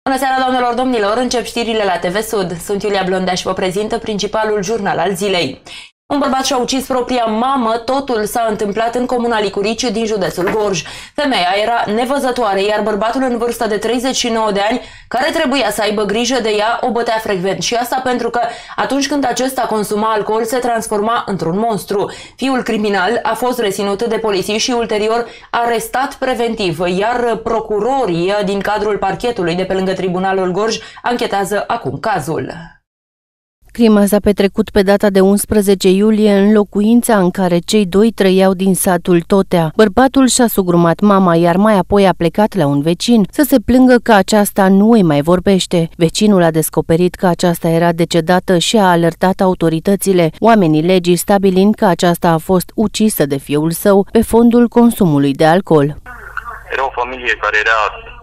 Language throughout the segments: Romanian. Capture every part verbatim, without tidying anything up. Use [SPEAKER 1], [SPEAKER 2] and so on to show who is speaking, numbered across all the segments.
[SPEAKER 1] Bună seara, doamnelor, domnilor! Încep știrile la T V Sud. Sunt Iulia Blondea și vă prezintă principalul jurnal al zilei. Un bărbat și-a ucis propria mamă. Totul s-a întâmplat în comuna Licurici din județul Gorj. Femeia era nevăzătoare, iar bărbatul în vârstă de treizeci și nouă de ani, care trebuia să aibă grijă de ea, o bătea frecvent. Și asta pentru că atunci când acesta consuma alcool, se transforma într-un monstru. Fiul criminal a fost reținut de polițiști și ulterior arestat preventiv, iar procurorii din cadrul parchetului de pe lângă Tribunalul Gorj anchetează acum cazul.
[SPEAKER 2] Crima s-a petrecut pe data de unsprezece iulie în locuința în care cei doi trăiau din satul Totea. Bărbatul și-a sugrumat mama, iar mai apoi a plecat la un vecin să se plângă că aceasta nu îi mai vorbește. Vecinul a descoperit că aceasta era decedată și a alertat autoritățile, oamenii legii stabilind că aceasta a fost ucisă de fiul său pe fondul consumului de alcool.
[SPEAKER 3] Era o familie care era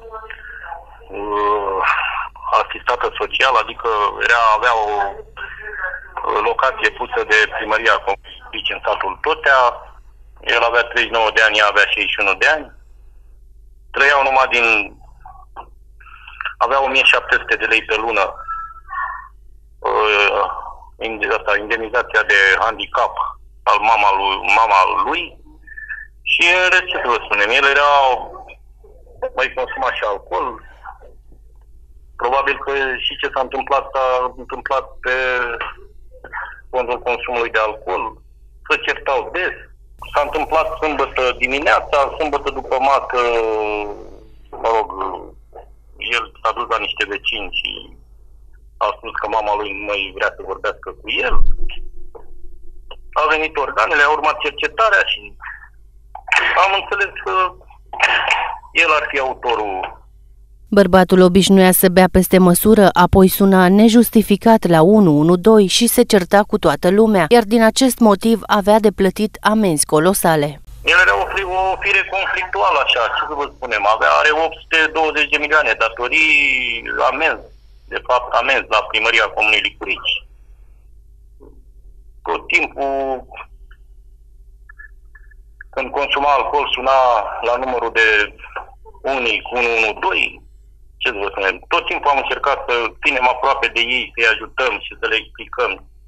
[SPEAKER 3] uh, asistată social, adică era, avea o locație pusă de primăria Comunei în satul Totea. El avea treizeci și nouă de ani, ea avea șaizeci și unu de ani. Trăiau numai din... avea o mie șapte sute de lei pe lună uh, indemnizația de handicap al mama lui, mama lui. Și în rest, ce să vă spunem, el era mai consumat și alcool. Probabil că și ce s-a întâmplat s-a întâmplat pe fondul consumului de alcool, să certau des. S-a întâmplat sâmbătă dimineața, sâmbătă după masă, mă rog, el s-a dus la niște vecini și a spus că mama lui nu mai vrea să vorbească cu el. A venit organele, a urmat cercetarea și am înțeles că el ar fi autorul.
[SPEAKER 2] Bărbatul obișnuia să bea peste măsură, apoi suna nejustificat la unu unu doi și se certa cu toată lumea, iar din acest motiv avea de plătit amenzi colosale.
[SPEAKER 3] El era o, o fire conflictuală, așa, ce să vă spunem, avea, are opt sute douăzeci de milioane datorii, amenzi, de fapt amenzi la primăria Comunei Licurici. Tot timpul, când consuma alcool, suna la numărul de unic unu unu doi. Ce să vă spunem? Tot timpul am încercat să ținem aproape de ei, să-i ajutăm și să le explicăm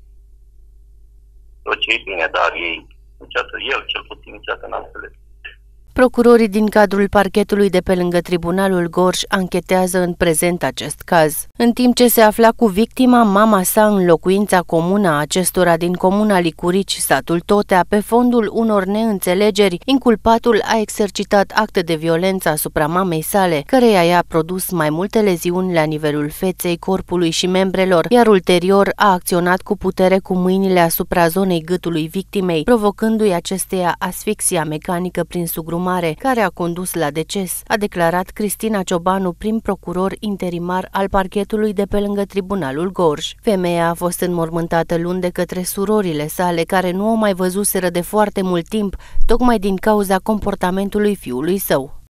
[SPEAKER 3] tot ce e bine, dar ei, niciodată, el cel puțin, niciodată n-a înțeles.
[SPEAKER 2] Procurorii din cadrul parchetului de pe lângă Tribunalul Gorj anchetează în prezent acest caz. În timp ce se afla cu victima, mama sa în locuința comună a acestora din comuna Licurici, satul Totea, pe fondul unor neînțelegeri, inculpatul a exercitat acte de violență asupra mamei sale, căreia i-a produs mai multe leziuni la nivelul feței, corpului și membrelor, iar ulterior a acționat cu putere cu mâinile asupra zonei gâtului victimei, provocându-i acesteia asfixia mecanică prin sugrumare, care a condus la deces, a declarat Cristina Ciobanu, prim procuror interimar al parchetului de pe lângă Tribunalul Gorj. Femeia a fost înmormântată luni de către surorile sale, care nu o mai văzuseră de foarte mult timp, tocmai din cauza comportamentului fiului său.